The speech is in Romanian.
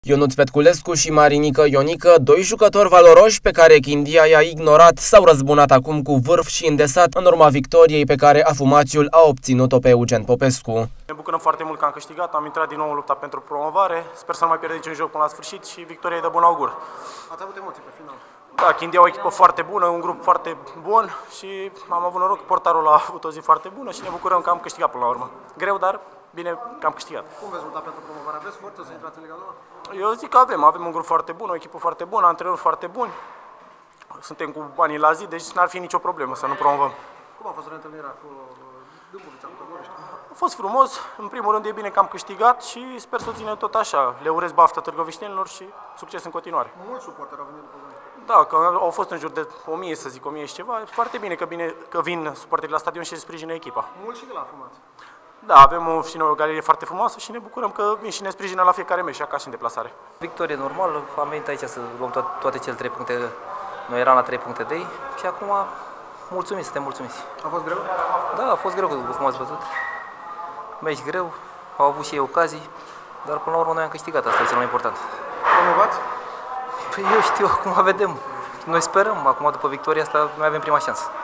Ionuț Petculescu și Marinică Ionică, doi jucători valoroși pe care Chindia i-a ignorat, s-au răzbunat acum cu vârf și îndesat în urma victoriei pe care Afumațiul a obținut-o pe Eugen Popescu. Ne bucurăm foarte mult că am câștigat, am intrat din nou în lupta pentru promovare, sper să nu mai pierdem niciun joc până la sfârșit și victoria e de bun augur. Ați avut emoții pe final? Da, Chindia e o echipă foarte bună, un grup foarte bun și am avut noroc, portarul a avut o zi foarte bună și ne bucurăm că am câștigat până la urmă. Greu, dar bine că am câștigat. Cum veți lupta pentru promovare? Aveți forță să intrați în Liga 2? Eu zic că avem un grup foarte bun, o echipă foarte bună, antrenori foarte buni. Suntem cu banii la zi, deci n-ar fi nicio problemă să nu promovăm. Cum a fost reîntâlnirea cu Dâmbovița, cu Tăgoriști? A fost frumos, în primul rând e bine că am câștigat și sper să o ținem tot așa. Le urez baftă târgoviștenilor și succes în continuare. Mulți suporteri au venit după voi. Da, că au fost în jur de 1000, să zic, 1000 și ceva. E foarte bine că vin suporterii la stadion și se sprijină echipa. Mulți și de la Afumați. Da, avem și noi o galerie foarte frumoasă și ne bucurăm că vin și ne sprijină la fiecare meci, ca și în deplasare. Victorie normală, am venit aici să luăm toate cele 3 puncte. Noi eram la 3 puncte de ei și acum suntem mulțumiți. A fost greu? Da, a fost greu, cum ați văzut. Meci greu, au avut și ei ocazii, dar până la urmă noi am câștigat, asta e cel mai important. Promovați? Păi eu știu, acum vedem. Noi sperăm, acum după victoria asta, noi avem prima șansă.